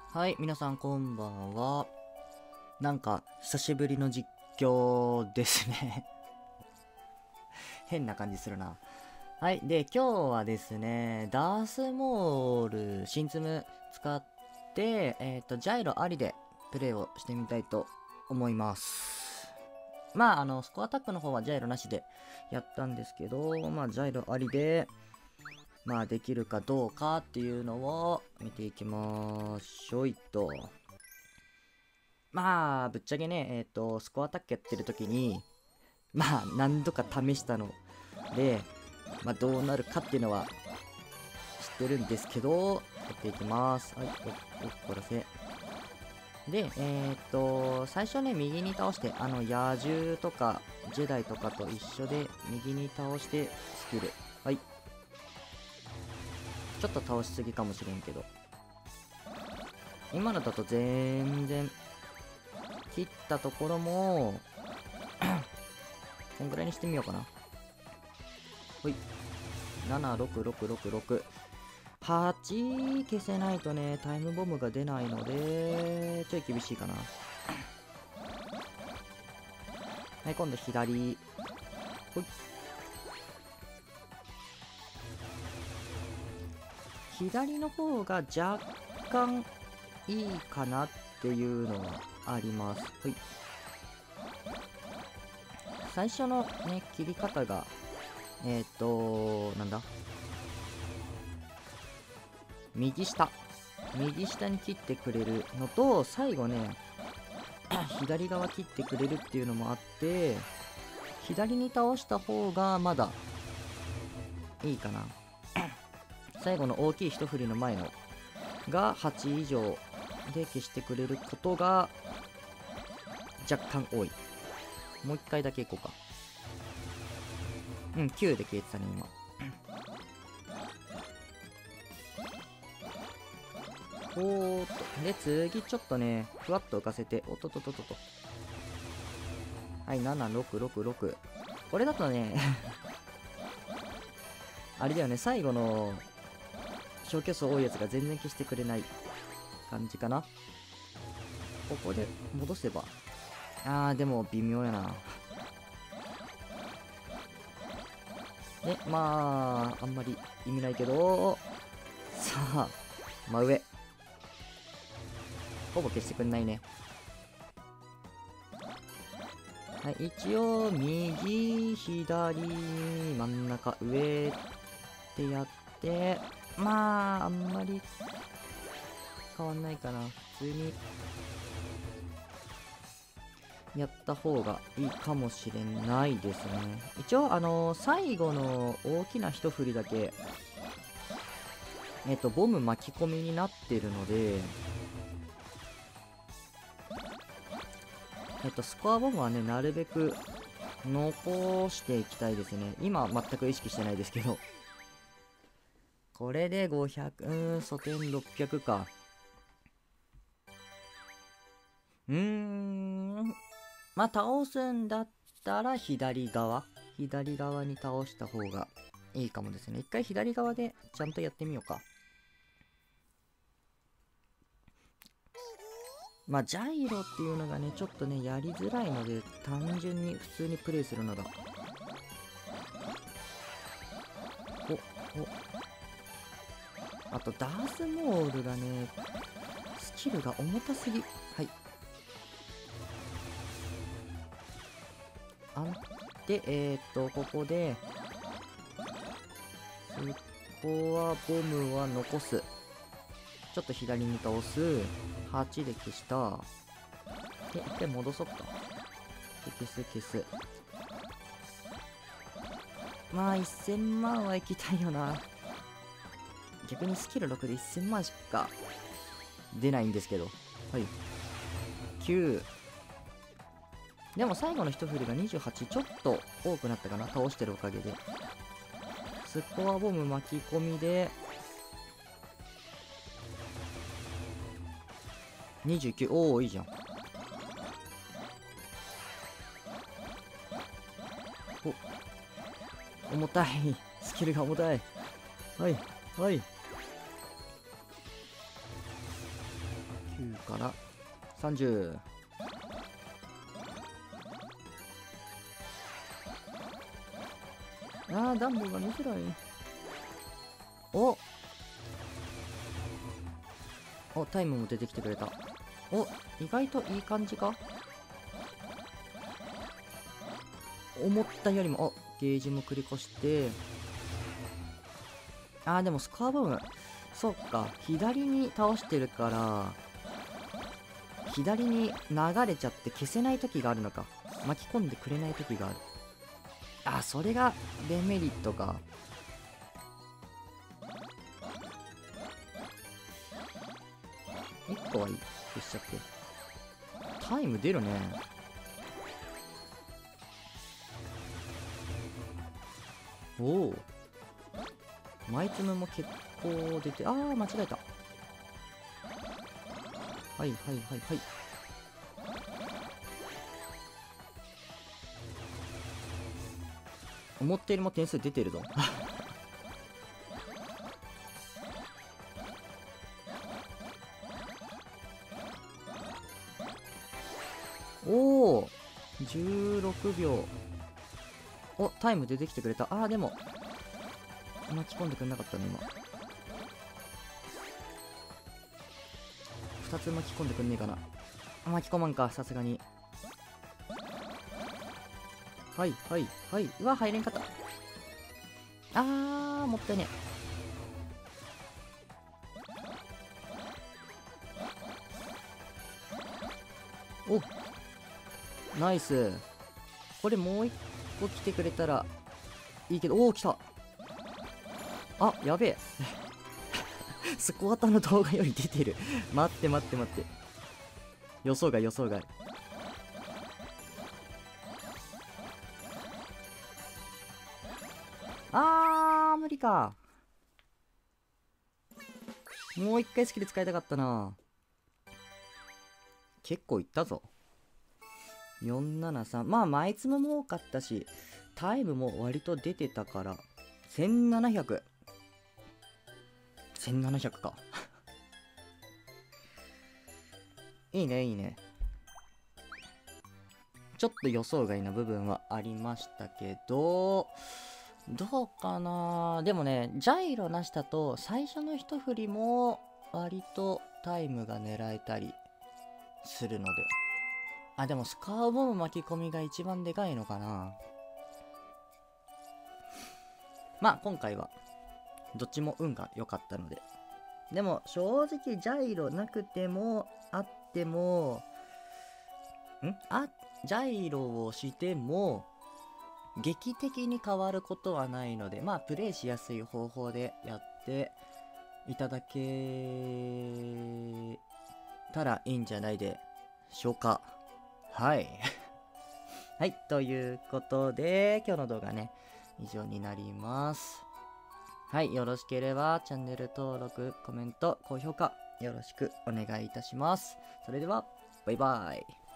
はい、皆さんこんばんは。なんか、久しぶりの実況ですね。変な感じするな。はい、で、今日はですね、ダースモール新ツム使って、ジャイロありでプレイをしてみたいと思います。まあ、スコアアタックの方はジャイロなしでやったんですけど、まあ、ジャイロありで、まあ、できるかどうかっていうのを見ていきましょいと。まあ、ぶっちゃけね、スコアアタックやってる時に、まあ、何度か試したので、まあ、どうなるかっていうのは知ってるんですけど、やっていきます。はい、おらせ。で、最初ね、右に倒して、野獣とか、ジェダイとかと一緒で、右に倒して、スキル。はい。ちょっと倒しすぎかもしれんけど。今のだと全然、切ったところも、こんぐらいにしてみようかな。ほい。76666。8消せないとね、タイムボムが出ないので、ちょい厳しいかな。はい、今度左。ほい。左の方が若干いいかなっていうのはあります。ほい。最初のね、切り方が、なんだ右下に切ってくれるのと、最後ね左側切ってくれるっていうのもあって、左に倒した方がまだいいかな。最後の大きい一振りの前のが8以上で消してくれることが若干多い。もう一回だけいこうか。うん、9で消えてたね今。おーっと。で、次ちょっとね、ふわっと浮かせて、おっとっとっとっと。はい、7666。これだとね、あれだよね、最後の消去数多いやつが全然消してくれない感じかな。ここで戻せば。でも微妙やな。ね、まあ、あんまり意味ないけど、さあ、真上。ほぼ消してくんないね。はい、一応、右、左、真ん中、上ってやって、まあ、あんまり変わんないかな。普通にやった方がいいかもしれないですね。一応、最後の大きな一振りだけ、ボム巻き込みになってるので、スコアボムはね、なるべく残していきたいですね。今、全く意識してないですけど。これで500、素点600か。まあ、倒すんだったら左側に倒した方がいいかもですね。一回左側でちゃんとやってみようか。まあ、ジャイロっていうのがね、ちょっとね、やりづらいので、単純に普通にプレイするのが。あと、ダースモールがね、スキルが重たすぎ。はい。で、ここで、スコアボムは残す。ちょっと左に倒す。8で消した。で、一回戻そっか。で、消す。まあ、1000万は行きたいよな。逆にスキル6で1000万しか出ないんですけど。はい。9。でも最後の一振りが28、ちょっと多くなったかな。倒してるおかげで。スコアボム巻き込みで、29。おお、いいじゃん。重たい。スキルが重たい。はい。 29から30。ダンボが見づらい。タイムも出てきてくれた。意外といい感じか。思ったよりも、ゲージも繰り越して、でもスコアボム、そっか、左に倒してるから、左に流れちゃって消せない時があるのか。巻き込んでくれない時がある。それがデメリットか。1個はいい。消しちゃって。タイム出るね。マイツムも結構出て、間違えた。はい。思ったよりも点数出てるぞ。16秒。タイム出てきてくれた。でも巻き込んでくれなかったね今。2つ巻き込んでくんねえかな。巻き込まんか、さすがに。うわ、入れんかった。もったいねえ。ナイス。これもう一個来てくれたらいいけど。来た。やべえ。スコアタの動画より出てる。待って。予想外。無理か。もう一回スキル使いたかったな。結構いったぞ。473。マイツムも多かったし、タイムも割と出てたから、1700。1700か。いいね。ちょっと予想外な部分はありましたけど、どうかな。でもね、ジャイロなしだと最初の一振りも割とタイムが狙えたりするので。でもスカーボム巻き込みが一番でかいのかな。今回はどっちも運が良かったので。でも正直ジャイロなくてもあってもジャイロをしても劇的に変わることはないので、プレイしやすい方法でやっていただけたらいいんじゃないでしょうか。はいということで今日の動画ね、以上になります。よろしければチャンネル登録、コメント、高評価よろしくお願いいたします。それではバイバイ。